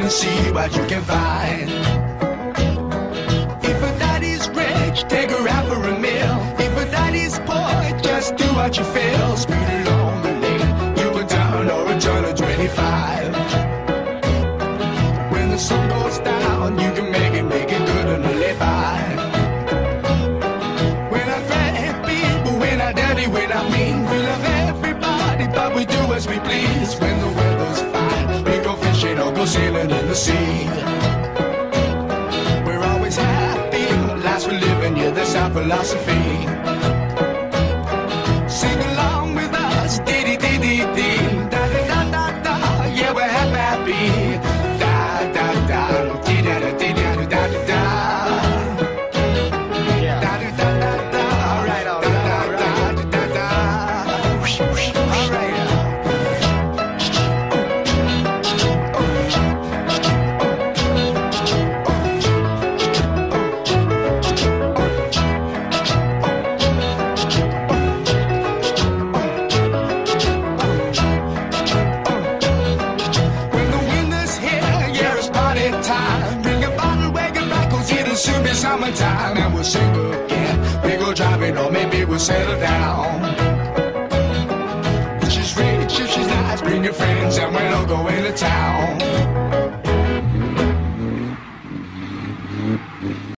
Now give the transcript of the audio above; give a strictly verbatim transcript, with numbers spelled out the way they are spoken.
and see what you can find. If a daddy's rich, take her out for a meal. If a daddy's poor, just do what you feel. Speed along the lane, you can turn or a turn of twenty-five. When the sun goes down, you can make it, make it good and live by. When I grab people, when I daddy, when I mean, we love everybody, but we do as we please. When the weather's fine, we go fishing or go sailing in the sea. We're always happy, lives we live in, yeah, that's our philosophy. Sing along with us, dee dee dee dee dee, da da da da da, yeah, we're happy, happy. Da da da, dee da da dee da da da da. Yeah. Da da da da da, all right, all right, all right, da da da. Whoosh, whoosh, all right. When the winter's here, yeah, it's party time. Bring a bottle, wagon back, 'cause it'll soon be summertime. And we'll sing again, we go driving, or maybe we'll settle down. If she's rich, if she's nice, bring your friends and we'll all go into town.